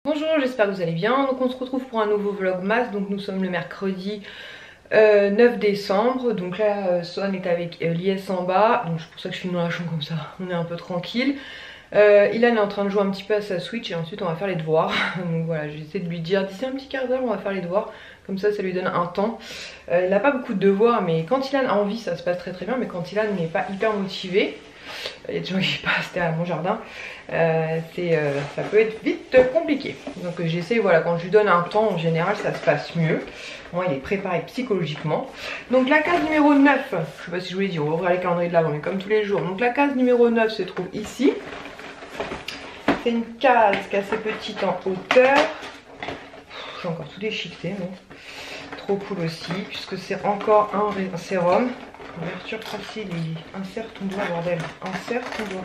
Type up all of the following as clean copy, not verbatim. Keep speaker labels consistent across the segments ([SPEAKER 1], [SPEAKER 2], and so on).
[SPEAKER 1] Bonjour, j'espère que vous allez bien. Donc on se retrouve pour un nouveau vlogmas. Donc nous sommes le mercredi 9 décembre. Donc là Swan est avec Lies en bas. Donc c'est pour ça que je filme dans la chambre comme ça. On est un peu tranquille. Ilan est en train de jouer un petit peu à sa Switch et ensuite on va faire les devoirs. Donc voilà, j'essaie de lui dire d'ici un petit quart d'heure on va faire les devoirs. Comme ça lui donne un temps. Il n'a pas beaucoup de devoirs, mais quand Ilan a envie ça se passe très bien. Mais quand Ilan n'est pas hyper motivé, il y a des gens qui passent derrière mon jardin, ça peut être vite compliqué. Donc j'essaie, voilà, quand je lui donne un temps en général ça se passe mieux. Moi il est préparé psychologiquement. Donc la case numéro 9, je sais pas si je vous l'ai dit, on va ouvrir les calendriers de l'avant mais comme tous les jours. Donc la case numéro 9 se trouve ici. C'est une case qui est assez petite en hauteur. J'ai encore tout déchiqueté, mais trop cool aussi, puisque c'est encore un sérum. Ouverture facile, insère ton doigt, bordel. Insère ton doigt.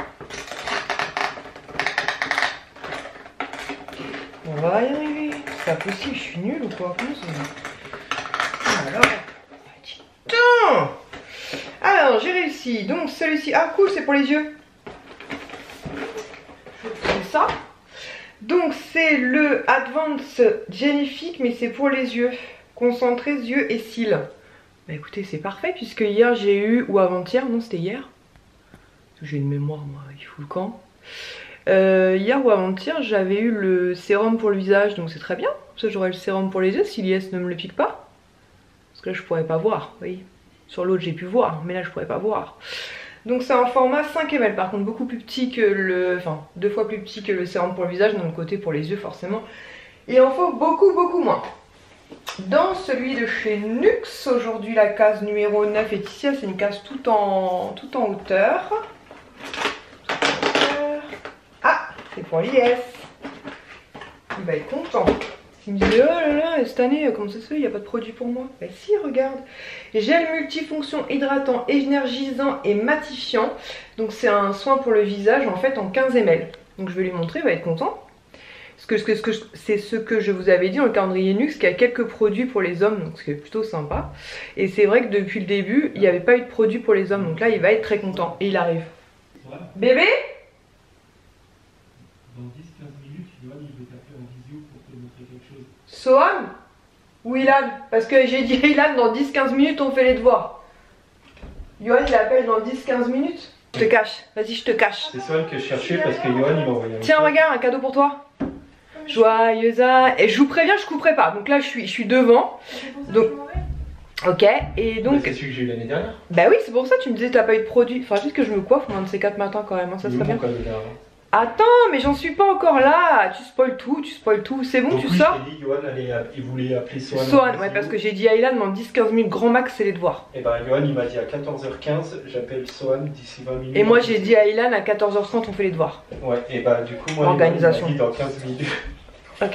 [SPEAKER 1] On va y arriver. C'est pas possible, je suis nulle ou quoi? Comment ça? Alors, alors j'ai réussi. Donc celui-ci, ah cool, c'est pour les yeux. C'est ça. Donc c'est le Advance Genifique, mais c'est pour les yeux. Concentré yeux et cils. Bah écoutez, c'est parfait puisque hier j'ai eu, ou avant-hier, non c'était hier. J'ai une mémoire moi, il fout le camp. Hier ou avant-hier j'avais eu le sérum pour le visage, donc c'est très bien. Ça j'aurai le sérum pour les yeux si l'IS ne me le pique pas. Parce que là je pourrais pas voir, vous voyez. Sur l'autre j'ai pu voir, mais là je pourrais pas voir. Donc c'est un format 5 ml, par contre beaucoup plus petit que le... Enfin 2 fois plus petit que le sérum pour le visage, donc côté pour les yeux forcément. Il en faut beaucoup moins. Dans celui de chez Nux, aujourd'hui la case numéro 9 est ici, c'est une case tout en hauteur. Ah, c'est pour l'IS. Il va être content. Il me dit oh là là, cette année, comment ça se fait, il n'y a pas de produit pour moi? Bah si, regarde. Gel multifonction hydratant, énergisant et matifiant. Donc c'est un soin pour le visage en fait en 15 ml. Donc je vais lui montrer, il va être content. C'est ce que je vous avais dit dans le calendrier Nux, qu'il y a quelques produits pour les hommes, donc c'est plutôt sympa. Et c'est vrai que depuis le début, il n'y avait pas eu de produit pour les hommes, donc là il va être très content. Et il arrive. Ouais. Bébé?
[SPEAKER 2] Dans 10-15 minutes, Yohan il veut t'appeler en visio pour te montrer quelque chose.
[SPEAKER 1] Sohan? Ou Ilan? Parce que j'ai dit Ilan, dans 10-15 minutes on fait les devoirs. Yohan il appelle dans 10-15 minutes. Je te cache, vas-y je te cache.
[SPEAKER 2] C'est Sohan que je cherchais parce que Yohan il m'a envoyé un...
[SPEAKER 1] Tiens regarde, un cadeau pour toi. Joyeuse à... Et je vous préviens, je couperai pas. Donc là, je suis devant. Donc, ok. Et donc.
[SPEAKER 2] C'est celui que j'ai eu l'année dernière.
[SPEAKER 1] Bah oui, c'est pour ça. Tu me disais, t'as pas eu de produit. Faudra juste que je me coiffe un de ces 4 matins quand même. Hein, ça serait bien. Attends, mais j'en suis pas encore là. Tu spoil tout, C'est bon, donc, tu sors.
[SPEAKER 2] J'ai dit, Yohan il voulait appeler Sohan.
[SPEAKER 1] Sohan, ouais, parce que j'ai dit à Ilan, dans 10-15 minutes, grand max, c'est les devoirs.
[SPEAKER 2] Et bah, Yohan il m'a dit à 14h15, j'appelle Sohan d'ici 20 minutes.
[SPEAKER 1] Et moi, j'ai dit à Ilan, à 14h30, on fait les devoirs.
[SPEAKER 2] Ouais, et bah, du coup, moi,
[SPEAKER 1] organisation.
[SPEAKER 2] il m'a dit dans 15 minutes.
[SPEAKER 1] Ok.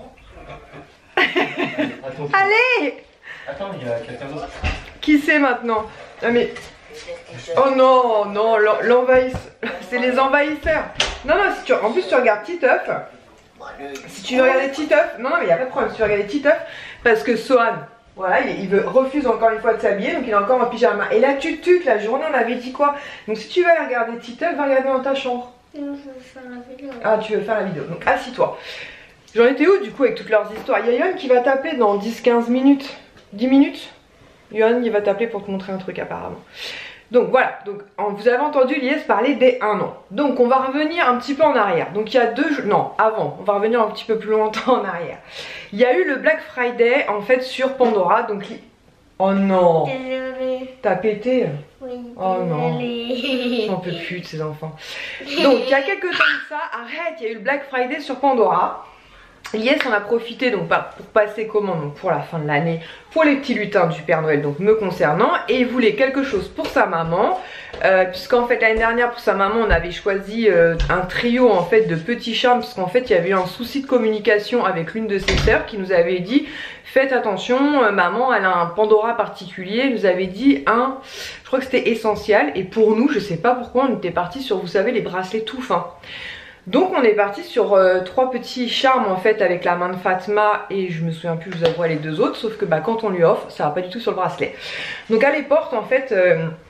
[SPEAKER 2] Attends,
[SPEAKER 1] allez!
[SPEAKER 2] Attends, il y a quelqu'un d'autre.
[SPEAKER 1] Qui c'est maintenant? Ah mais... Oh non, non, l'envahisseur. C'est les envahisseurs. Non, non, si tu... en plus tu regardes Titeuf. Si tu veux regarder Titeuf, non, non, mais il n'y a pas de problème. Si tu veux regarder Titeuf, parce que Sohan, voilà, refuse encore une fois de s'habiller, donc il est encore en pyjama. Et là, la journée, on avait dit quoi? Donc si tu veux aller regarder Titeuf, va regarder dans ta chambre.
[SPEAKER 3] Non, je veux faire la vidéo.
[SPEAKER 1] Ah, tu veux faire la vidéo. Donc assis-toi. J'en étais où du coup avec toutes leurs histoires? Il y a Yohan qui va t'appeler dans 10-15 minutes. 10 minutes? Yohan il va t'appeler pour te montrer un truc apparemment. Donc voilà, donc vous avez entendu Lies parler des 1 an. Donc on va revenir un petit peu en arrière. Donc il y a 2 jours, non avant, on va revenir un petit peu plus longtemps en arrière. Il y a eu le Black Friday en fait sur Pandora. Donc oh non, t'as pété?
[SPEAKER 3] Oui,
[SPEAKER 1] oh non, j'en peux plus de ces enfants. Donc il y a quelques temps de ça, arrête, il y a eu le Black Friday sur Pandora. Lies on a profité donc pour passer commande donc pour la fin de l'année pour les petits lutins du Père Noël donc me concernant, et il voulait quelque chose pour sa maman puisqu'en fait l'année dernière pour sa maman on avait choisi un trio en fait de petits charmes, parce qu'en fait il y avait eu un souci de communication avec l'une de ses sœurs qui nous avait dit faites attention, maman elle a un Pandora particulier, elle nous avait dit je crois que c'était essentiel, et pour nous je sais pas pourquoi on était parti sur, vous savez, les bracelets tout fins. Donc on est parti sur 3 petits charmes en fait avec la main de Fatma, et je me souviens plus, je vous avouerai, les 2 autres, sauf que bah, quand on lui offre ça va pas du tout sur le bracelet. Donc à les portes en fait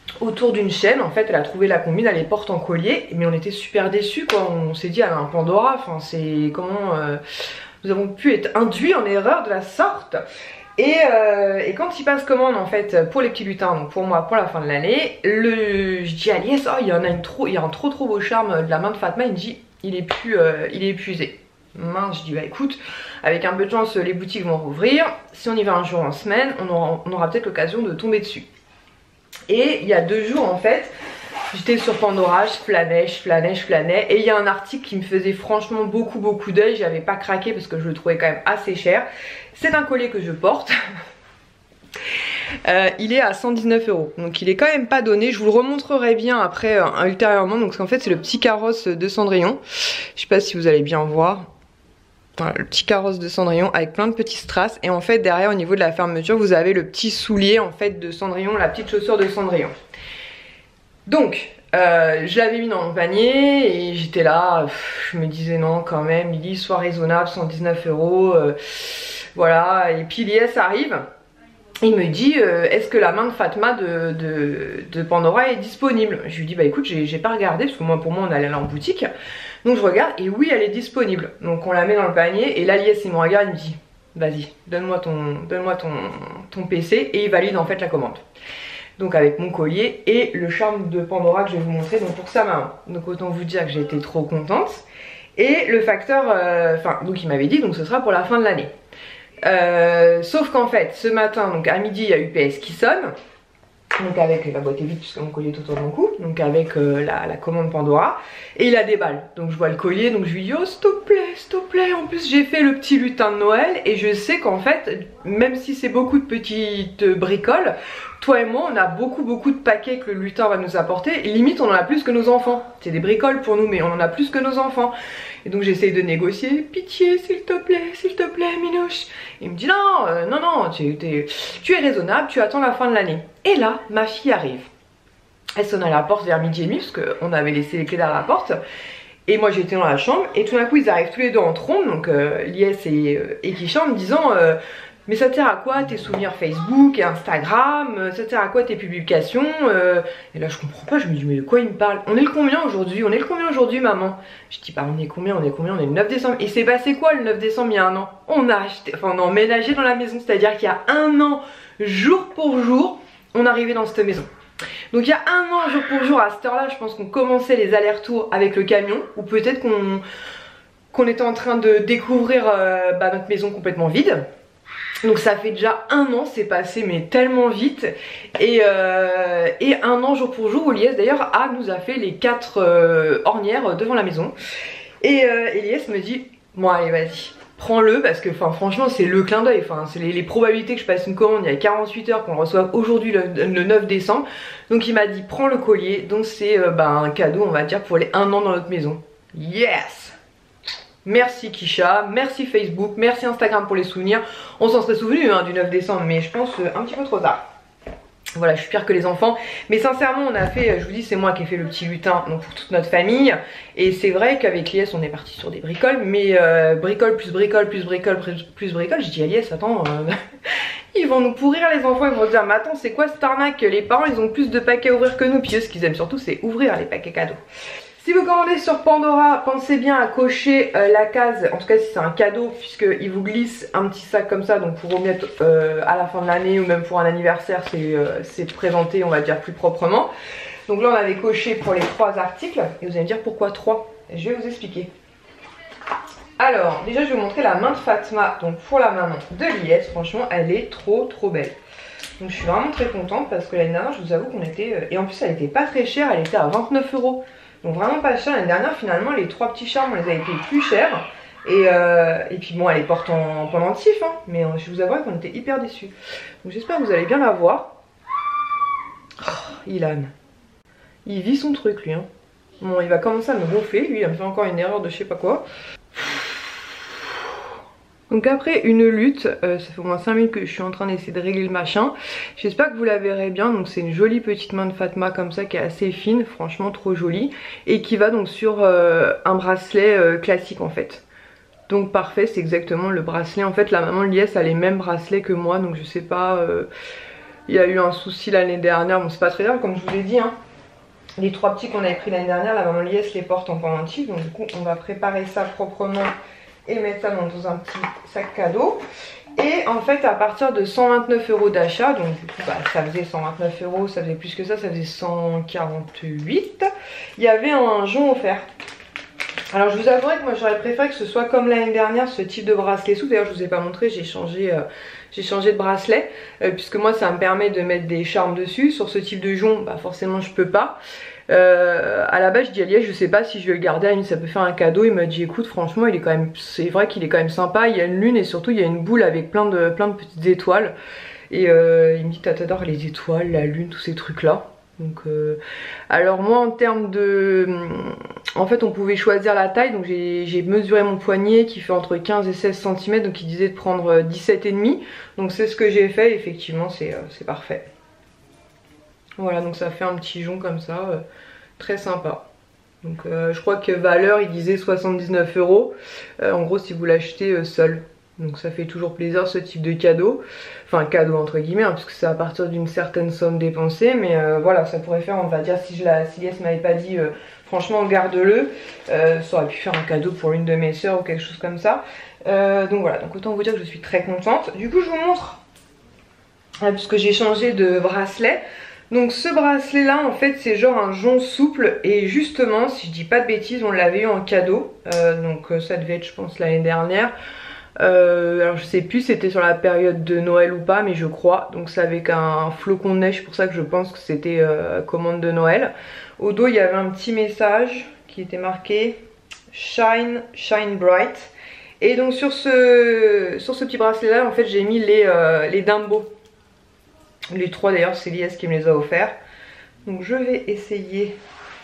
[SPEAKER 1] autour d'une chaîne. En fait elle a trouvé la combine, elle les porte en collier, mais on était super déçus quoi, on s'est dit elle a un Pandora, enfin c'est comment nous avons pu être induits en erreur de la sorte. Et quand il passe commande en fait pour les petits lutins, donc pour moi pour la fin de l'année, je dis à Lies, oh il y a un trop beau charme de la main de Fatma, il me dit il est épuisé. Mince, je dis bah écoute, avec un peu de chance les boutiques vont rouvrir, si on y va un jour en semaine, on aura peut-être l'occasion de tomber dessus. Et il y a 2 jours en fait, j'étais sur Pandora, je flânais, et il y a un article qui me faisait franchement beaucoup d'œil, j'avais pas craqué parce que je le trouvais quand même assez cher. C'est un collier que je porte. Il est à 119 €, donc il est quand même pas donné. Je vous le remontrerai bien après ultérieurement. Donc en fait c'est le petit carrosse de Cendrillon. Je sais pas si vous allez bien voir. Voilà, le petit carrosse de Cendrillon avec plein de petits strass. Et en fait derrière au niveau de la fermeture vous avez le petit soulier en fait de Cendrillon, la petite chaussure de Cendrillon. Donc je l'avais mis dans mon panier et j'étais là, je me disais non quand même, Lily sois raisonnable, 119 €, voilà. Et puis Lies arrive, il me dit est-ce que la main de Fatma de Pandora est disponible? Je lui dis bah écoute j'ai pas regardé parce que moi pour moi on allait aller en boutique. Donc je regarde et oui elle est disponible. Donc on la met dans le panier et là Lies il me regarde, il me dit vas-y donne-moi ton PC et il valide en fait la commande. Donc avec mon collier et le charme de Pandora que je vais vous montrer donc pour sa main. Donc autant vous dire que j'ai été trop contente. Et le facteur, donc il m'avait dit donc ce sera pour la fin de l'année. Sauf qu'en fait ce matin donc à midi il y a UPS qui sonne. Donc avec la boîte est vide puisque mon collier est autour de mon cou. Donc avec la commande Pandora. Et il a des balles. Donc je vois le collier. Donc je lui dis oh s'il te plaît. En plus j'ai fait le petit lutin de Noël. Et je sais qu'en fait même si c'est beaucoup de petites bricoles, toi et moi on a beaucoup de paquets que le lutin va nous apporter. Et limite on en a plus que nos enfants. C'est des bricoles pour nous mais on en a plus que nos enfants. Et donc j'essaye de négocier. Pitié s'il te plaît Minouche. Il me dit non, tu es raisonnable, tu attends la fin de l'année. Et là, ma fille arrive. Elle sonne à la porte vers midi et demi parce qu'on avait laissé les clés derrière la porte. Et moi j'étais dans la chambre et tout d'un coup ils arrivent tous les deux en trombe, donc Lies et Kisha, en me disant mais ça te sert à quoi tes souvenirs Facebook et Instagram, ça te sert à quoi tes publications Et là je comprends pas, je me dis mais de quoi il me parle? On est le combien aujourd'hui maman? Je dis bah on est combien? On est le 9 décembre. Et c'est passé quoi le 9 décembre il y a un an? On a emménagé dans la maison, c'est-à-dire qu'il y a un an, jour pour jour, on arrivait dans cette maison. Donc il y a un an, jour pour jour, à cette heure-là, je pense qu'on commençait les allers-retours avec le camion, ou peut-être qu'on était en train de découvrir notre maison complètement vide. Donc ça fait déjà un an, c'est passé mais tellement vite. Et un an jour pour jour, où Lies d'ailleurs nous a fait les 4 ornières devant la maison. Et Lies me dit bon allez vas-y, prends-le parce que franchement c'est le clin d'œil, c'est les probabilités que je passe une commande il y a 48 heures qu'on le reçoive aujourd'hui le 9 décembre. Donc il m'a dit prends le collier, donc c'est un cadeau on va dire pour les 1 an dans notre maison. Yes! Merci Kisha, merci Facebook, merci Instagram pour les souvenirs. On s'en serait souvenu du 9 décembre mais je pense un petit peu trop tard. Voilà, je suis pire que les enfants. Mais sincèrement on a fait, je vous dis c'est moi qui ai fait le petit lutin donc pour toute notre famille. Et c'est vrai qu'avec Lies on est parti sur des bricoles. Mais bricole plus bricole plus bricole plus bricole. J'ai dit à Lies attends ils vont nous pourrir les enfants. Ils vont se dire mais attends c'est quoi cette arnaque? Les parents ils ont plus de paquets à ouvrir que nous. Puis eux ce qu'ils aiment surtout c'est ouvrir les paquets cadeaux. Si vous commandez sur Pandora, pensez bien à cocher la case, en tout cas si c'est un cadeau, puisqu'il vous glisse un petit sac comme ça, donc pour remettre à la fin de l'année ou même pour un anniversaire, c'est présenté on va dire plus proprement. Donc là on avait coché pour les 3 articles, et vous allez me dire pourquoi 3? Je vais vous expliquer. Alors déjà je vais vous montrer la main de Fatma, donc pour la maman de Lies, franchement elle est trop belle. Donc je suis vraiment très contente parce que l'année dernière je vous avoue qu'on était, et en plus elle était pas très chère, elle était à 29 €. Donc vraiment pas cher. L'année dernière finalement les 3 petits charmes on les avait payés plus cher. Et puis bon elle les porte en pendentif mais je vous avoue qu'on était hyper déçus. Donc j'espère que vous allez bien la voir. Oh, Ilan. Il vit son truc lui Bon il va commencer à me gonfler, lui il a fait encore une erreur de je sais pas quoi. Donc après une lutte, ça fait au moins 5 minutes que je suis en train d'essayer de régler le machin. J'espère que vous la verrez bien. Donc c'est une jolie petite main de Fatma comme ça qui est assez fine, franchement trop jolie. Et qui va donc sur un bracelet classique en fait. Donc parfait, c'est exactement le bracelet. En fait la maman de Lies a les mêmes bracelets que moi. Donc je sais pas Il y a eu un souci l'année dernière, bon c'est pas très grave comme je vous l'ai dit hein. Les 3 petits qu'on avait pris l'année dernière, la maman Liès les porte en pendentif. Donc du coup on va préparer ça proprement et mettre ça dans un petit sac cadeau. Et en fait à partir de 129 € d'achat, donc du coup bah, ça faisait 129 €, ça faisait plus que ça faisait 148, il y avait un jonc offert. Alors je vous avouerai que moi j'aurais préféré que ce soit comme l'année dernière, ce type de bracelet souple. D'ailleurs je vous ai pas montré, j'ai changé de bracelet, puisque moi ça me permet de mettre des charmes dessus. Sur ce type de jonc, bah forcément je peux pas. À la base je dis à Liège, je sais pas si je vais le garder, elle me dit ça peut faire un cadeau. Il m'a dit écoute franchement il est quand même, c'est vrai qu'il est quand même sympa, il y a une lune et surtout il y a une boule avec plein de petites étoiles. Et il me dit t'adores les étoiles, la lune, tous ces trucs là. Donc alors moi en termes de... En fait on pouvait choisir la taille, donc j'ai mesuré mon poignet qui fait entre 15 et 16 cm, donc il disait de prendre 17,5. Donc c'est ce que j'ai fait, effectivement c'est parfait. Voilà, donc ça fait un petit jonc comme ça, très sympa. Donc je crois que valeur il disait 79 €, en gros si vous l'achetez seul. Donc ça fait toujours plaisir ce type de cadeau. Enfin cadeau entre guillemets, hein, puisque c'est à partir d'une certaine somme dépensée. Mais voilà, ça pourrait faire, on va dire, si Lies m'avait pas dit franchement garde-le, ça aurait pu faire un cadeau pour une de mes soeurs ou quelque chose comme ça. Donc voilà, donc autant vous dire que je suis très contente. Du coup je vous montre, puisque j'ai changé de bracelet. Donc ce bracelet là en fait c'est genre un jonc souple, et justement si je dis pas de bêtises on l'avait eu en cadeau, donc ça devait être je pense l'année dernière. Alors je sais plus si c'était sur la période de Noël ou pas, mais je crois. Donc c'est avec un flocon de neige, pour ça que je pense que c'était commande de Noël. Au dos il y avait un petit message qui était marqué Shine, Shine Bright. Et donc sur ce petit bracelet là en fait j'ai mis les Dumbo. Les 3 d'ailleurs c'est Lies qui me les a offerts. Donc je vais essayer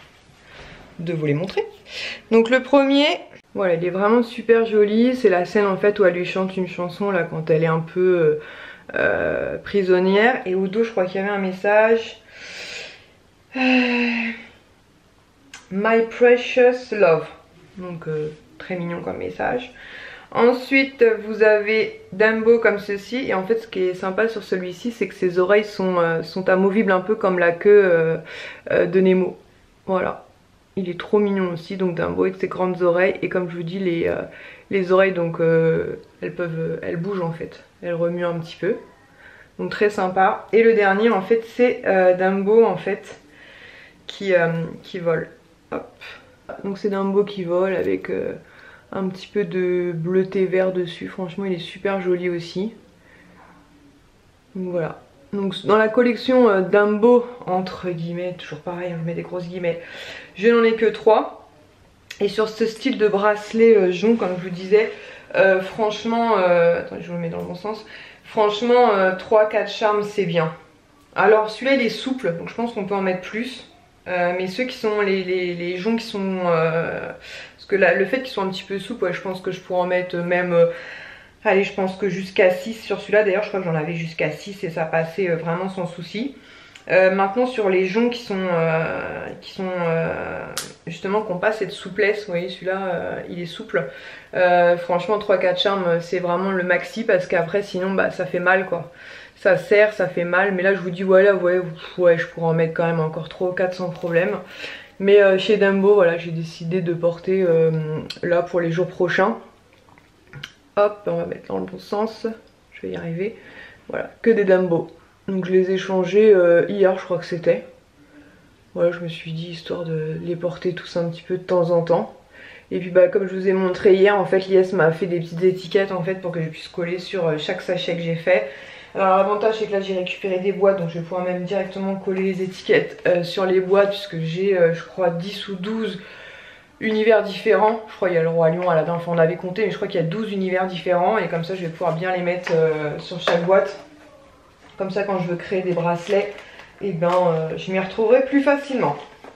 [SPEAKER 1] de vous les montrer. Donc le premier, voilà, il est vraiment super joli. C'est la scène en fait où elle lui chante une chanson là quand elle est un peu prisonnière. Et au dos je crois qu'il y avait un message My Precious Love. Donc très mignon comme message. Ensuite vous avez Dumbo comme ceci, et en fait ce qui est sympa sur celui-ci c'est que ses oreilles sont amovibles un peu comme la queue de Nemo. Voilà, il est trop mignon aussi, donc Dumbo avec ses grandes oreilles, et comme je vous dis les oreilles donc elles bougent en fait, elles remuent un petit peu, donc très sympa. Et le dernier en fait c'est Dumbo en fait qui vole. Hop. Donc c'est Dumbo qui vole avec un petit peu de bleuté vert dessus, franchement il est super joli aussi. Donc voilà. Donc dans la collection Dumbo, entre guillemets, toujours pareil, je mets des grosses guillemets, je n'en ai que 3. Et sur ce style de bracelet jonc, comme je vous disais, franchement, attendez je vous le mets dans le bon sens, franchement 3-4 charmes c'est bien. Alors celui-là il est souple, donc je pense qu'on peut en mettre plus. Mais ceux qui sont les joncs qui sont... parce que là, le fait qu'ils soient un petit peu souples, ouais, je pense que je pourrais en mettre même... allez, je pense que jusqu'à 6 sur celui-là. D'ailleurs, je crois que j'en avais jusqu'à 6 et ça passait vraiment sans souci. Maintenant, sur les joncs qui sont justement, qui n'ont pas cette souplesse, vous voyez, celui-là, il est souple. Franchement, 3-4 charmes, c'est vraiment le maxi, parce qu'après, sinon, bah, ça fait mal, quoi. Ça serre, ça fait mal, mais là je vous dis voilà, ouais, je pourrais en mettre quand même encore 3 ou 4 sans problème. Mais chez Dumbo, voilà, j'ai décidé de porter là pour les jours prochains. Hop, on va mettre dans le bon sens, je vais y arriver. Voilà, que des Dumbo. Donc je les ai changés hier, je crois que c'était. Voilà, je me suis dit histoire de les porter tous un petit peu de temps en temps. Et puis bah comme je vous ai montré hier, en fait Lies m'a fait des petites étiquettes en fait pour que je puisse coller sur chaque sachet que j'ai fait. Alors l'avantage c'est que là j'ai récupéré des boîtes, donc je vais pouvoir même directement coller les étiquettes sur les boîtes, puisque j'ai je crois 10 ou 12 univers différents. Je crois qu'il y a le Roi Lion, Aladdin, enfin on avait compté, mais je crois qu'il y a 12 univers différents, et comme ça je vais pouvoir bien les mettre sur chaque boîte. Comme ça quand je veux créer des bracelets, et ben je m'y retrouverai plus facilement.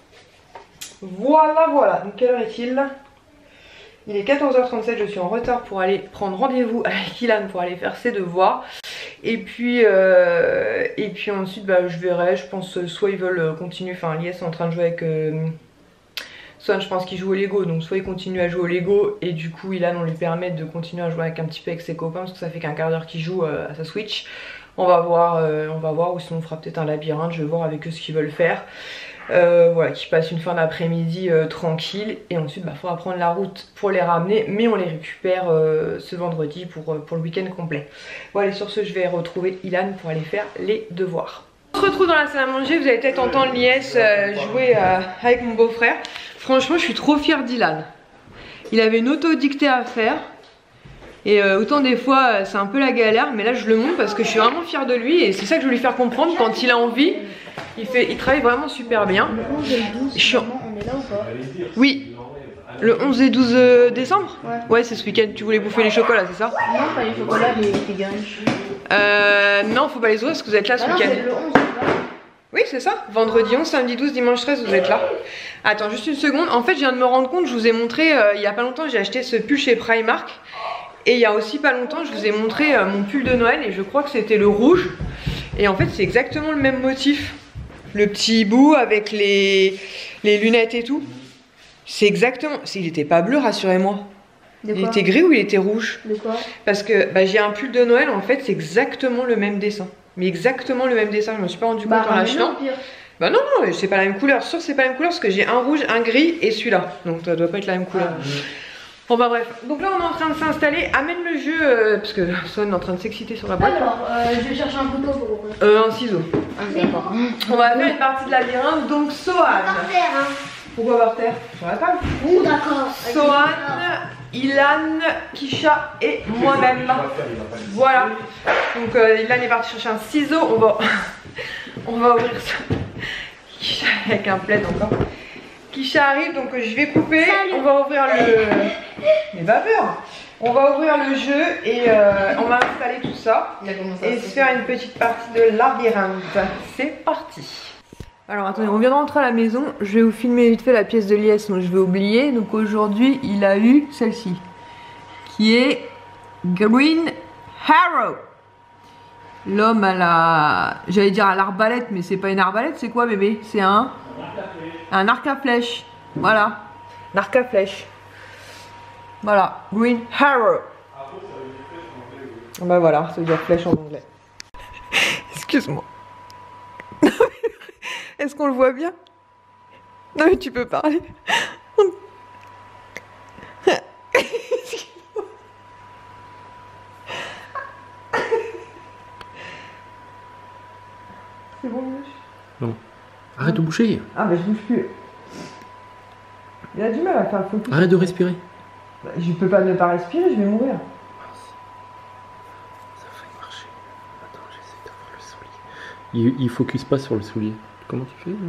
[SPEAKER 1] Voilà voilà, donc quelle heure est-il ? Il est 14h37, je suis en retard pour aller prendre rendez-vous avec Ilan pour aller faire ses devoirs. Et puis ensuite bah, je verrai, je pense soit ils veulent continuer, enfin Lies est en train de jouer avec Swan, je pense qu'il joue au Lego, donc soit il continue à jouer au Lego et du coup Ilan on lui permet de continuer à jouer avec un petit peu avec ses copains, parce que ça fait qu'un quart d'heure qu'il joue à sa Switch. On va voir, ou sinon on fera peut-être un labyrinthe, je vais voir avec eux ce qu'ils veulent faire. Voilà, qui passent une fin d'après-midi tranquille, et ensuite il faudra prendre la route pour les ramener, mais on les récupère ce vendredi pour le week-end complet. Bon allez, sur ce je vais retrouver Ilan pour aller faire les devoirs. On se retrouve dans la salle à manger, vous allez peut-être entendre Lies jouer avec mon beau-frère. Franchement je suis trop fière d'Ilan. Il avait une auto-dictée à faire. Et autant des fois c'est un peu la galère, mais là je le montre parce que je suis vraiment fière de lui, et c'est ça que je veux lui faire comprendre. Quand il a envie, il travaille vraiment super bien.
[SPEAKER 3] Le 11 et le 12, on est là ou pas?
[SPEAKER 1] Oui, le 11 et 12 décembre. Ouais, c'est ce week-end. Tu voulais bouffer les chocolats, c'est ça?
[SPEAKER 3] Non, pas les chocolats, les Grinch.
[SPEAKER 1] Non, faut pas les ouvrir parce que vous êtes là ce week-end.
[SPEAKER 3] C'est le 11, c'est pas.
[SPEAKER 1] Oui, c'est ça. Vendredi 11, samedi 12, dimanche 13, vous êtes là. Attends, juste une seconde. En fait, je viens de me rendre compte, je vous ai montré il y a pas longtemps, j'ai acheté ce pull chez Primark. Et il y a aussi pas longtemps, je vous ai montré mon pull de Noël, et je crois que c'était le rouge. Et en fait, c'est exactement le même motif. Le petit hibou avec les lunettes et tout. C'est exactement... Il était pas bleu, rassurez-moi. Il était gris ou il était rouge?
[SPEAKER 3] De quoi?
[SPEAKER 1] Parce que j'ai un pull de Noël, en fait, c'est exactement le même dessin. Mais exactement le même dessin, je me suis pas rendu compte en l'achetant. Bah non, c'est pas la même couleur. Sûr, c'est pas la même couleur parce que j'ai un rouge, un gris et celui-là. Donc ça doit pas être la même couleur. Bon bah bref, donc là on est en train de s'installer. Amène le jeu, parce que Son est en train de s'exciter sur la boîte.
[SPEAKER 3] Alors, je vais chercher un couteau pour ouvrir.
[SPEAKER 1] Un ciseau. D'accord. On va faire une partie de labyrinthe, donc Sohan.
[SPEAKER 3] Par terre, hein.
[SPEAKER 1] Pourquoi par terre? Sur la table.
[SPEAKER 3] Ouh, d'accord.
[SPEAKER 1] Sohan, Ilan, Kisha et moi-même. Voilà. Donc Ilan est parti chercher un ciseau. On va ouvrir ça. Kisha avec un plaid encore. Kisha arrive, donc je vais couper. Salut. On va ouvrir les vapeurs. On va ouvrir le jeu et on va installer tout ça et se faire une petite partie de labyrinthe. C'est parti. Alors attendez, on vient de rentrer à la maison. Je vais vous filmer vite fait la pièce de Lies, donc je vais oublier. Donc aujourd'hui, il a eu celle-ci, qui est Green Arrow. L'homme à la... J'allais dire à l'arbalète, mais c'est pas une arbalète, c'est quoi bébé? C'est un arc à flèche. Voilà, un arc à flèche. Voilà, Green Arrow. Bah voilà, ça veut dire flèche en anglais. Excuse-moi. Est-ce qu'on le voit bien? Non mais tu peux parler. C'est bon, Mouche?
[SPEAKER 2] Non. Arrête de boucher.
[SPEAKER 1] Ah mais je bouge plus. Il a du mal à faire le focus.
[SPEAKER 2] Arrête de respirer.
[SPEAKER 1] Bah, je peux pas ne pas respirer, je vais mourir.
[SPEAKER 2] Ça a failli marcher. Attends, j'essaie d'avoir le soulier. Il focus pas sur le soulier. Comment tu fais?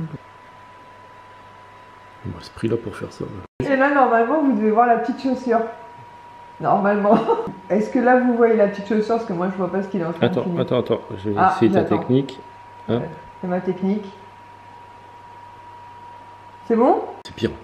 [SPEAKER 2] On a ce prix là pour faire ça.
[SPEAKER 1] Et là normalement vous devez voir la petite chaussure. Normalement. Est-ce que là vous voyez la petite chaussure? Parce que moi je vois pas ce qu'il est en train de filmer.
[SPEAKER 2] Attends. Je vais essayer ta technique. Hein?
[SPEAKER 1] C'est ma technique. C'est bon?
[SPEAKER 2] C'est pire.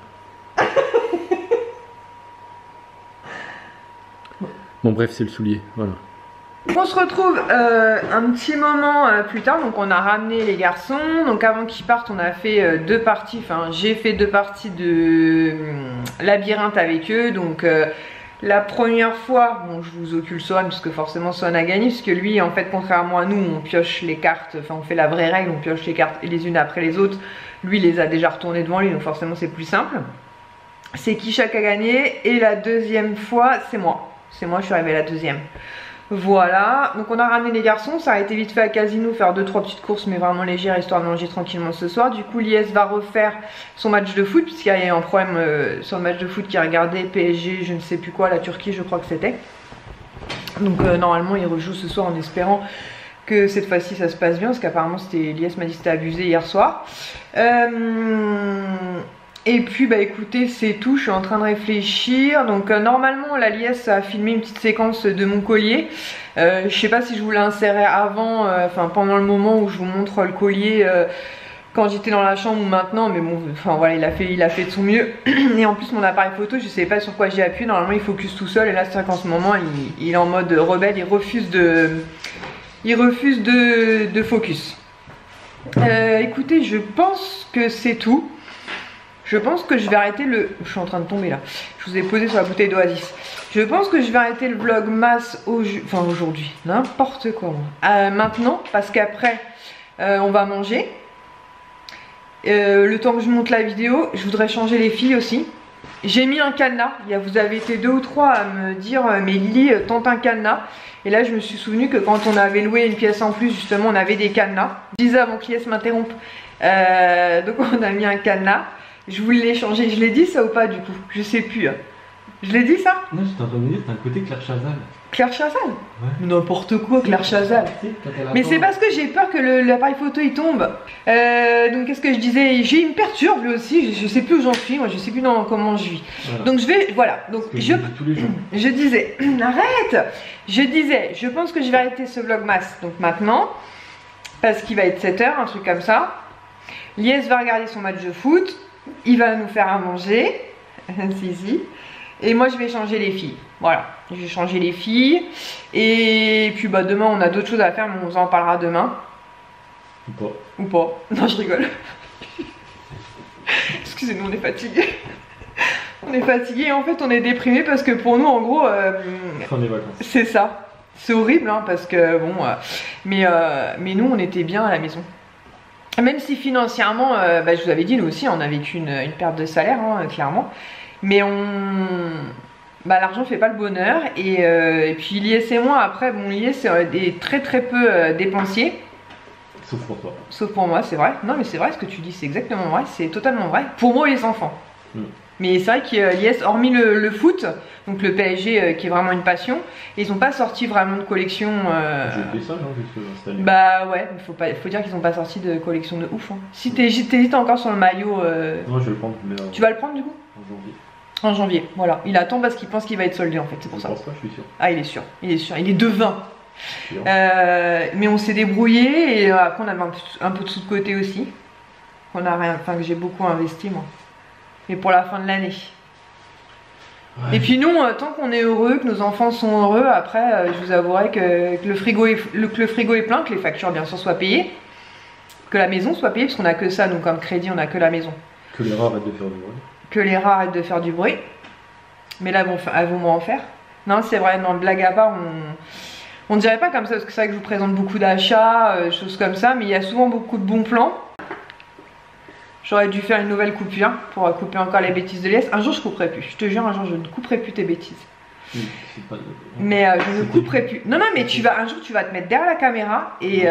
[SPEAKER 2] Bon bref, c'est le soulier, voilà.
[SPEAKER 1] On se retrouve un petit moment plus tard, donc on a ramené les garçons. Donc avant qu'ils partent, on a fait deux parties, enfin j'ai fait deux parties de labyrinthe avec eux. Donc la première fois, bon je vous occulte Sohan parce que forcément Sohan a gagné, puisque lui en fait contrairement à nous on pioche les cartes, enfin on fait la vraie règle, on pioche les cartes les unes après les autres. Lui il les a déjà retournées devant lui, donc forcément c'est plus simple. C'est Kisha qui a gagné, et la deuxième fois c'est moi. C'est moi, je suis arrivée la deuxième. Voilà, donc on a ramené les garçons, ça a été vite fait à Casino, faire 2-3 petites courses mais vraiment légères, histoire de manger tranquillement ce soir. Du coup Lies va refaire son match de foot, puisqu'il y a eu un problème sur le match de foot qui a regardé PSG, je ne sais plus quoi, la Turquie je crois que c'était. Donc normalement il rejoue ce soir en espérant que cette fois-ci ça se passe bien, parce qu'apparemment c'était, Lies m'a dit que c'était abusé hier soir. Et puis bah écoutez, c'est tout, je suis en train de réfléchir. Donc normalement la Lies a filmé une petite séquence de mon collier. Je sais pas si je vous l'insérais avant, enfin pendant le moment où je vous montre le collier quand j'étais dans la chambre ou maintenant, mais bon, enfin voilà, il a fait de son mieux. Et en plus mon appareil photo, je sais pas sur quoi j'ai appuyé, normalement il focus tout seul, et là c'est vrai qu'en ce moment il est en mode rebelle, il refuse de focus. Écoutez, je pense que c'est tout. Je pense que je vais arrêter le... Je suis en train de tomber là. Je vous ai posé sur la bouteille d'Oasis. Je pense que je vais arrêter le vlogmas aujourd'hui, n'importe quoi. Maintenant, parce qu'après, on va manger. Le temps que je monte la vidéo, je voudrais changer les filles aussi. J'ai mis un cadenas. Vous avez été 2 ou 3 à me dire mais Lily, tente un cadenas. Et là je me suis souvenu que quand on avait loué une pièce en plus, justement on avait des cadenas. Je disais avant qu'Iliès m'interrompe. Donc on a mis un cadenas. Je voulais les changer. Je l'ai dit ça ou pas du coup? Je sais plus. Je l'ai dit ça?
[SPEAKER 2] Non, j'étais en train de me dire, t'as un côté Claire Chazal.
[SPEAKER 1] Claire Chazal?
[SPEAKER 2] Ouais.
[SPEAKER 1] N'importe quoi, Claire Chazal. Mais c'est parce que j'ai peur que l'appareil photo il tombe. Donc qu'est-ce que je disais? J'ai une perturbe lui aussi, je sais plus où j'en suis, moi je sais plus comment je vis. Voilà. Donc je vais, voilà. Donc je disais, arrête. Je disais, je pense que je vais arrêter ce vlogmas donc maintenant. Parce qu'il va être 7 h, un truc comme ça. Lies va regarder son match de foot. Il va nous faire à manger. si. Et moi je vais changer les filles. Voilà, je vais changer les filles. Et puis bah demain on a d'autres choses à faire, mais on vous en parlera demain.
[SPEAKER 2] Ou pas.
[SPEAKER 1] Ou pas. Non, je rigole. Excusez-nous, on est fatigué. On est fatigué et en fait on est déprimé parce que pour nous en gros
[SPEAKER 2] Fin des vacances.
[SPEAKER 1] c'est ça. C'est horrible hein, parce que bon mais nous on était bien à la maison. Même si financièrement, bah, je vous avais dit, nous aussi on a vécu une perte de salaire hein, clairement. Mais bah, l'argent fait pas le bonheur et puis Lies et moi après, bon Lies est très peu dépensier.
[SPEAKER 2] Sauf pour toi.
[SPEAKER 1] Sauf pour moi, c'est vrai. Non mais c'est vrai ce que tu dis, c'est exactement vrai, c'est totalement vrai. Pour moi et les enfants. Mais c'est vrai qu'Lies, hormis le foot, donc le PSG qui est vraiment une passion, ils n'ont pas sorti vraiment de collection.
[SPEAKER 2] J'ai fait ça, non, cette année.
[SPEAKER 1] Bah ouais, faut dire qu'ils n'ont pas sorti de collection de ouf. Hein. Si t'hésites encore sur le maillot.
[SPEAKER 2] Non, je vais le prendre. Mais,
[SPEAKER 1] tu vas le prendre du coup?
[SPEAKER 2] En janvier.
[SPEAKER 1] En janvier, voilà. Il attend parce qu'il pense qu'il va être soldé en fait, c'est pour ça.
[SPEAKER 2] Je pense pas, je suis sûr.
[SPEAKER 1] Ah, il est sûr, il est sûr. Il est devin. Mais on s'est débrouillé et après on avait un peu de sous de côté aussi. On a rien, enfin que j'ai beaucoup investi moi. Mais pour la fin de l'année. Ouais. Et puis nous, tant qu'on est heureux, que nos enfants sont heureux, après je vous avouerai que le frigo est plein, que les factures bien sûr soient payées, que la maison soit payée, parce qu'on a que ça, nous comme crédit on a que la maison. Que
[SPEAKER 2] les rats arrêtent de faire du bruit.
[SPEAKER 1] Que les rats arrêtent de faire du bruit. Mais là elles vont m'en faire. Non c'est vrai, non blague à part, on dirait pas comme ça, parce que c'est vrai que je vous présente beaucoup d'achats, choses comme ça, mais il y a souvent beaucoup de bons plans. J'aurais dû faire une nouvelle coupure pour couper encore les bêtises de Lies. Un jour je couperai plus, je te jure, un jour je ne couperai plus tes bêtises. Mais je ne couperai plus. Non, mais un jour tu vas te mettre derrière la caméra et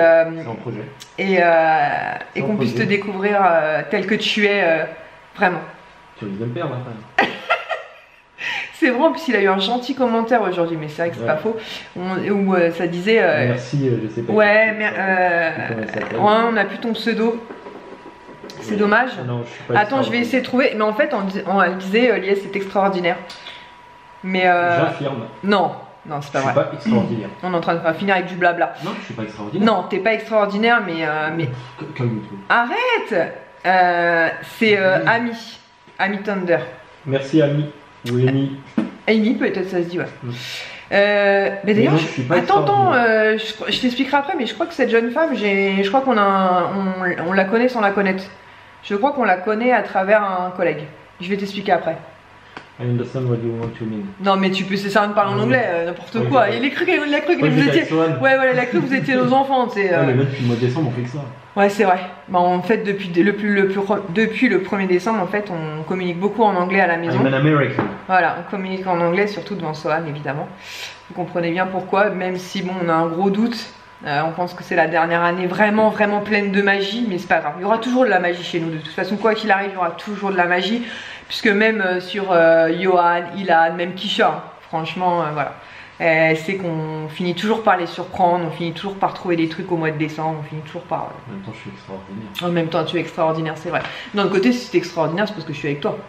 [SPEAKER 1] qu'on puisse te découvrir tel que tu es vraiment.
[SPEAKER 2] Tu risques de me perdre après.
[SPEAKER 1] C'est vrai, en plus il a eu un gentil commentaire aujourd'hui, mais c'est vrai que c'est pas faux. Où ça disait.
[SPEAKER 2] Merci, je sais pas.
[SPEAKER 1] Ouais, mais on n'a plus ton pseudo. C'est dommage.
[SPEAKER 2] Non, je suis pas.
[SPEAKER 1] Attends, je vais essayer de trouver. Mais en fait, elle disait Lies c'est extraordinaire. Mais
[SPEAKER 2] j'affirme.
[SPEAKER 1] Non, c'est pas vrai.
[SPEAKER 2] Je suis pas extraordinaire.
[SPEAKER 1] On est en train de finir avec du blabla.
[SPEAKER 2] Non, je suis pas extraordinaire.
[SPEAKER 1] Non, t'es pas extraordinaire, mais.
[SPEAKER 2] Calme-toi.
[SPEAKER 1] Arrête. C'est Amy Thunder.
[SPEAKER 2] Merci Amy. Ou Amy.
[SPEAKER 1] Amy, peut-être ça se dit, ouais. Mais d'ailleurs, attends, je t'expliquerai après, mais je crois que cette jeune femme, je crois qu'on la connaît sans la connaître. Je crois qu'on la connaît à travers un collègue. Je vais t'expliquer après.
[SPEAKER 2] I understand what you want to mean.
[SPEAKER 1] Non mais tu peux, c'est ça de parler en anglais, n'importe quoi. Il a cru que vous étiez. Ouais, voilà, il a cru que vous étiez nos enfants, tu sais.
[SPEAKER 2] Mais là depuis le mois de décembre on fait que ça.
[SPEAKER 1] Ouais, c'est vrai. Bah, en fait, depuis le 1er décembre, en fait, on communique beaucoup en anglais à la maison.
[SPEAKER 2] I'm an American.
[SPEAKER 1] Voilà, on communique en anglais, surtout devant Sohan, évidemment. Vous comprenez bien pourquoi, même si bon, on a un gros doute. On pense que c'est la dernière année vraiment pleine de magie, mais c'est pas grave. Il y aura toujours de la magie chez nous. De toute façon, quoi qu'il arrive, il y aura toujours de la magie. Puisque même sur Johan, Ilan, même Kisha, hein, franchement, voilà. C'est qu'on finit toujours par les surprendre, on finit toujours par trouver des trucs au mois de décembre, on finit toujours par...
[SPEAKER 2] En même temps, je suis extraordinaire.
[SPEAKER 1] En même temps, tu es extraordinaire, c'est vrai. D'un autre côté, si c'est extraordinaire, c'est parce que je suis avec toi.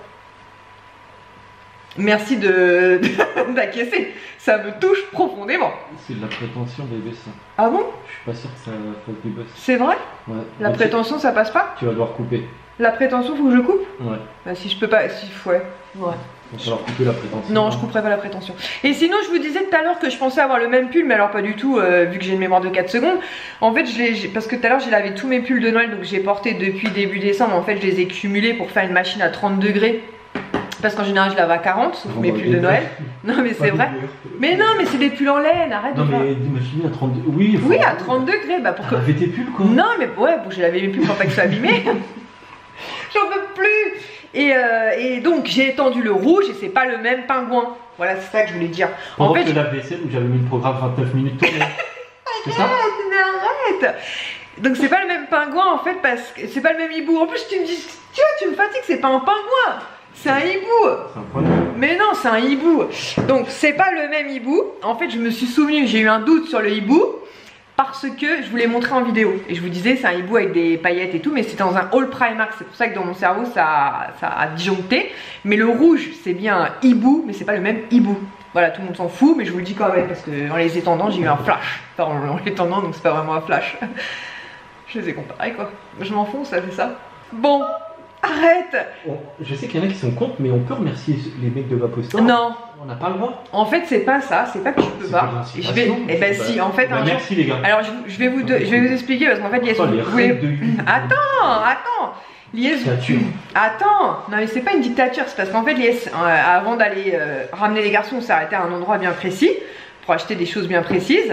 [SPEAKER 1] Merci d'acquiescer, ça me touche profondément.
[SPEAKER 2] C'est de la prétention, bébé, ça.
[SPEAKER 1] Ah bon?
[SPEAKER 2] Je suis pas sûr que ça fasse du buzz.
[SPEAKER 1] C'est vrai?
[SPEAKER 2] Ouais.
[SPEAKER 1] La prétention, ça passe pas?
[SPEAKER 2] Tu vas devoir couper.
[SPEAKER 1] La prétention, faut que je coupe?
[SPEAKER 2] Ouais.
[SPEAKER 1] Bah, si je peux pas, ouais.
[SPEAKER 2] Il va falloir couper la prétention.
[SPEAKER 1] Non, je couperai pas la prétention. Et sinon, je vous disais tout à l'heure que je pensais avoir le même pull, mais alors pas du tout, vu que j'ai une mémoire de 4 secondes. En fait, parce que tout à l'heure, j'ai lavé tous mes pulls de Noël, donc j'ai porté depuis début décembre. En fait, je les ai cumulés pour faire une machine à 30 degrés. Parce qu'en général je lave à 40, sauf mes pulls de Noël. Non mais c'est vrai. Mais non mais c'est des pulls en laine, arrête
[SPEAKER 2] non,
[SPEAKER 1] de faire.
[SPEAKER 2] mais imagine à 30 degrés. Oui,
[SPEAKER 1] Oui à 30 degrés, bah pourquoi.
[SPEAKER 2] Laver tes pulls quoi.
[SPEAKER 1] Non mais ouais, pour que j'ai lavé mes pulls pour pas qu'ils soient abîmés. J'en peux plus. Et donc j'ai étendu le rouge et c'est pas le même pingouin. Voilà, c'est ça que je voulais dire.
[SPEAKER 2] Pendant
[SPEAKER 1] en fait,
[SPEAKER 2] que la vaisselle où j'avais mis le programme 29 minutes tourné. C'est ça?
[SPEAKER 1] Mais arrête. Donc c'est pas le même pingouin en fait parce que c'est pas le même hibou. En plus tu me dis, tu vois, tu me fatigues, c'est pas un pingouin, c'est un hibou.
[SPEAKER 2] C'est un problème.
[SPEAKER 1] Mais non, c'est un hibou. Donc c'est pas le même hibou. En fait, je me suis souvenu, j'ai eu un doute sur le hibou parce que je vous l'ai montré en vidéo et je vous disais c'est un hibou avec des paillettes et tout, mais c'était dans un haul Primark. C'est pour ça que dans mon cerveau ça a disjoncté. Mais le rouge c'est bien un hibou, mais c'est pas le même hibou. Voilà, tout le monde s'en fout, mais je vous le dis quand même parce que en les étendant j'ai eu un flash. Enfin en les étendant, donc c'est pas vraiment un flash. Je les ai comparés quoi. Je m'en fous, ça fait ça. Bon, arrête.
[SPEAKER 2] Je sais qu'il y en a qui sont contre, mais on peut remercier les mecs de Vapostar.
[SPEAKER 1] Non.
[SPEAKER 2] On n'a pas le droit.
[SPEAKER 1] En fait, c'est pas ça, c'est pas que tu peux
[SPEAKER 2] C'est
[SPEAKER 1] pas.
[SPEAKER 2] pas
[SPEAKER 1] Et je vais. Eh ben si, en fait,
[SPEAKER 2] bah,
[SPEAKER 1] un jour.
[SPEAKER 2] merci les gars.
[SPEAKER 1] Alors je vais vous expliquer parce qu'en fait, Lies,
[SPEAKER 2] Oh, les
[SPEAKER 1] vous voulez.
[SPEAKER 2] règles de YouTube.
[SPEAKER 1] Attends. Lies.
[SPEAKER 2] Dictature.
[SPEAKER 1] Attends. Non mais c'est pas une dictature, c'est parce qu'en fait, Lies, avant d'aller ramener les garçons, on s'est arrêté à un endroit bien précis pour acheter des choses bien précises.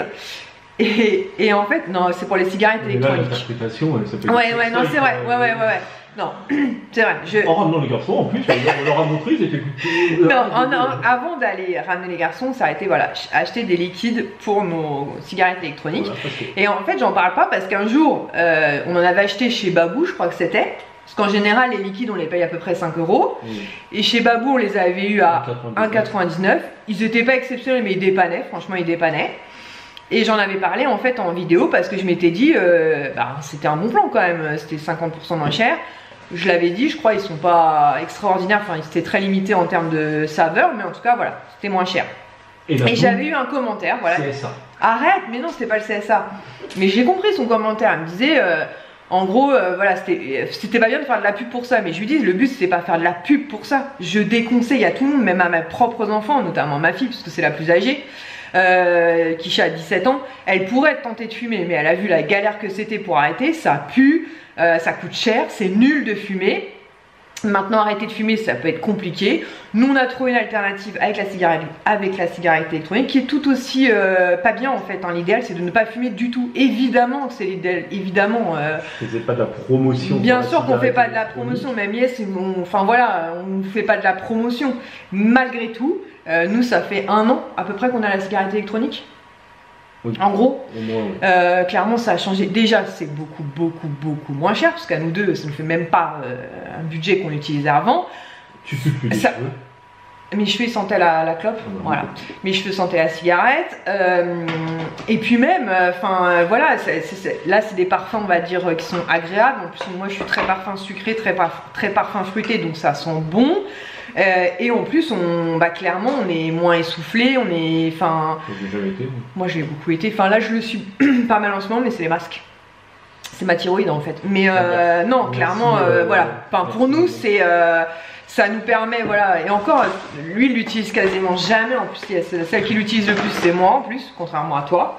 [SPEAKER 1] Et en fait, non, c'est pour les cigarettes électroniques.
[SPEAKER 2] L'interprétation, ça peut
[SPEAKER 1] Ouais, non, c'est vrai. Ouais. Non, c'est vrai.
[SPEAKER 2] En ramenant les garçons, en plus, on leur a montré, ils étaient
[SPEAKER 1] Non, avant d'aller ramener les garçons, on s'est arrêté, voilà, acheter des liquides pour nos cigarettes électroniques.
[SPEAKER 2] Voilà,
[SPEAKER 1] et en fait, j'en parle pas parce qu'un jour, on en avait acheté chez Babou, je crois que c'était. Parce qu'en général, les liquides, on les paye à peu près 5 €.
[SPEAKER 2] oui.
[SPEAKER 1] Et chez Babou, on les avait eu à 1,99 €. Ils étaient pas exceptionnels, mais ils dépannaient. Franchement, ils dépannaient. Et j'en avais parlé en fait en vidéo parce que je m'étais dit, c'était un bon plan quand même. C'était 50% moins cher. Je l'avais dit, je crois, ils sont pas extraordinaires. Enfin, ils étaient très limités en termes de saveur, mais en tout cas, voilà, c'était moins cher. Et j'avais eu un commentaire, voilà.
[SPEAKER 2] CSA.
[SPEAKER 1] Arrête, mais non, c'était pas le CSA. Mais j'ai compris son commentaire. Il me disait, en gros, voilà, c'était pas bien de faire de la pub pour ça. Mais je lui dis, le but, c'était pas faire de la pub pour ça. Je déconseille à tout le monde, même à mes propres enfants, notamment ma fille, parce que c'est la plus âgée. Kisha a 17 ans, elle pourrait tenter de fumer, mais elle a vu la galère que c'était pour arrêter. Ça pue, ça coûte cher, c'est nul de fumer. Maintenant, arrêter de fumer, ça peut être compliqué. Nous, on a trouvé une alternative avec la cigarette électronique qui est tout aussi pas bien en fait. Hein. L'idéal, c'est de ne pas fumer du tout. Évidemment que c'est l'idéal. Évidemment.
[SPEAKER 2] Je faisais pas de la promotion.
[SPEAKER 1] Bien sûr qu'on fait pas de la promotion, même Yes, enfin voilà, on ne fait pas de la promotion. Malgré tout, nous, ça fait 1 an à peu près qu'on a la cigarette électronique. Oui. En gros,
[SPEAKER 2] au moins, oui.
[SPEAKER 1] Clairement ça a changé. Déjà c'est beaucoup moins cher parce qu'à nous deux ça ne fait même pas un budget qu'on utilisait avant.
[SPEAKER 2] Tu fais plus les
[SPEAKER 1] ça...
[SPEAKER 2] cheveux.
[SPEAKER 1] Mes cheveux sentaient la clope, voilà. Mes cheveux sentaient la cigarette. Et puis même, voilà, là c'est des parfums on va dire qui sont agréables. En plus moi je suis très parfum sucré, très parfum fruité, donc ça sent bon. Et en plus, clairement, on est moins essoufflé, on est,
[SPEAKER 2] jamais été.
[SPEAKER 1] Moi, je l'ai beaucoup été. Enfin, là, je le suis pas mal en ce moment, mais c'est les masques. C'est ma thyroïde en fait. Mais non, clairement, voilà. Enfin, pour nous, c'est, ça nous permet, voilà. Et encore, lui, il l'utilise quasiment jamais. En plus, celle qui l'utilise le plus, c'est moi en plus, contrairement à toi.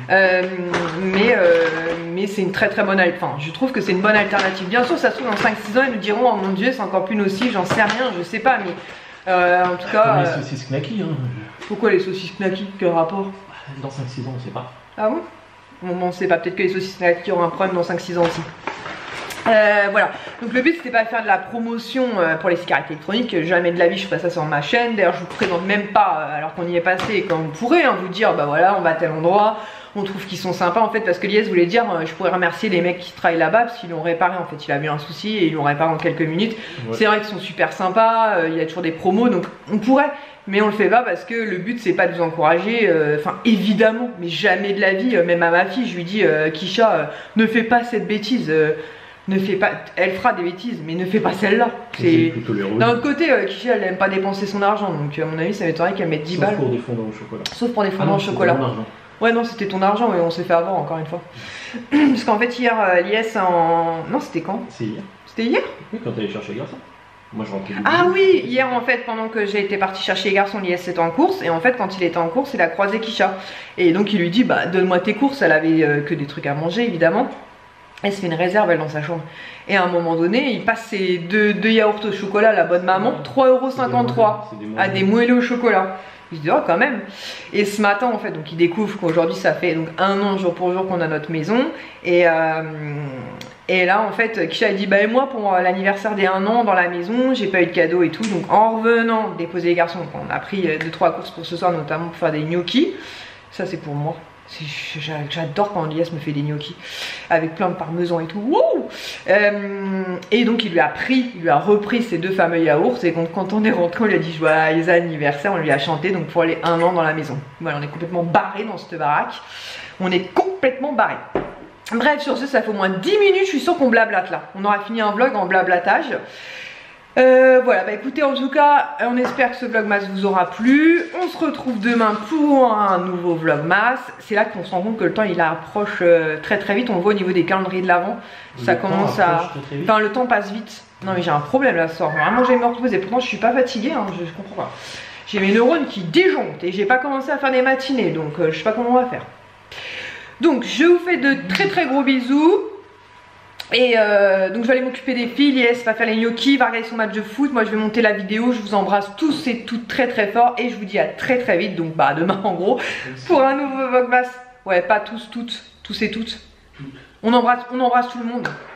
[SPEAKER 1] Mais c'est une très bonne alternative. Enfin, je trouve que c'est une bonne alternative. Bien sûr, ça se trouve dans 5-6 ans, ils nous diront, oh mon dieu, c'est encore plus nocif, j'en sais rien, je sais pas. Mais en tout cas.
[SPEAKER 2] Les saucisses knacky, hein.
[SPEAKER 1] Pourquoi les saucisses knacky? Quel rapport?
[SPEAKER 2] Dans 5-6 ans, on sait pas.
[SPEAKER 1] Ah bon? On sait pas, peut-être que les saucisses knacky auront un problème dans 5-6 ans aussi. Voilà, donc le but c'était pas de faire de la promotion pour les cigarettes électroniques, jamais de la vie je ferai ça sur ma chaîne. D'ailleurs je vous présente même pas, alors qu'on y est passé, et quand vous pourrez vous dire bah voilà on va à tel endroit, on trouve qu'ils sont sympas en fait, parce que Lies voulait dire je pourrais remercier les mecs qui travaillent là-bas parce qu'ils l'ont réparé en fait, il a eu un souci et ils l'ont réparé en quelques minutes. Ouais. C'est vrai qu'ils sont super sympas, il y a toujours des promos donc on pourrait. Mais on le fait pas parce que le but c'est pas de vous encourager, enfin évidemment, mais jamais de la vie, même à ma fille je lui dis Kisha ne fais pas cette bêtise, ne fais pas, elle fera des bêtises mais ne fais pas celle-là. D'un autre côté Kisha elle aime pas dépenser son argent donc à mon avis ça m'étonnerait qu'elle mette 10 balles.
[SPEAKER 2] Sauf pour des fondants au chocolat.
[SPEAKER 1] Sauf pour des fondants au chocolat. Ouais non c'était ton argent mais on s'est fait avoir encore une fois. Parce qu'en fait hier Lies non c'était quand?
[SPEAKER 2] C'est hier.
[SPEAKER 1] C'était hier?
[SPEAKER 2] Oui quand t'allais chercher les garçons. Moi,
[SPEAKER 1] ah oui, hier en fait pendant que j'ai été partie chercher les garçons, Lies était en course et en fait quand il était en course il a croisé Kisha et donc il lui dit bah donne-moi tes courses, elle avait que des trucs à manger évidemment Elle se fait une réserve elle dans sa chambre. Et à un moment donné, il passe ses deux yaourts au chocolat, la bonne maman, 3,53 € à des moelleux au chocolat. Je dis oh quand même. Et ce matin en fait, donc il découvre qu'aujourd'hui ça fait donc 1 an jour pour jour qu'on a notre maison. Et là en fait, Kisha a dit bah et moi pour l'anniversaire des 1 an dans la maison, j'ai pas eu de cadeau et tout. Donc en revenant déposer les garçons, donc on a pris 2-3 courses pour ce soir, notamment pour faire des gnocchis. Ça c'est pour moi. J'adore quand Lies me fait des gnocchis avec plein de parmesan et tout. Wouh et donc il lui a repris ces 2 fameux yaourts. Et donc quand on est rentré, on lui a dit joyeux anniversaire, on lui a chanté donc pour les 1 an dans la maison. Voilà, on est complètement barré dans cette baraque. On est complètement barré. Bref, sur ce, ça fait au moins 10 minutes, je suis sûre qu'on blablate là. On aura fini un vlog en blablatage. Voilà, bah écoutez, en tout cas, on espère que ce vlogmas vous aura plu. On se retrouve demain pour un nouveau vlogmas. C'est là qu'on se rend compte que le temps il approche très très vite. On le voit au niveau des calendriers de l'avant. Ça commence à... Enfin, le temps passe vite. Non mais j'ai un problème là ce soir. Vraiment, j'ai me reposer. Pourtant, je suis pas fatiguée, hein, je comprends pas. J'ai mes neurones qui déjonctent et j'ai pas commencé à faire des matinées. Donc, je sais pas comment on va faire. Donc, je vous fais de très très gros bisous. Et donc je vais aller m'occuper des filles, Lies va faire les gnocchis, va regarder son match de foot, moi je vais monter la vidéo, je vous embrasse tous et toutes très très fort et je vous dis à très très vite, donc bah demain en gros, pour un nouveau vlogmas. Ouais, pas tous, toutes, tous et toutes. On embrasse tout le monde.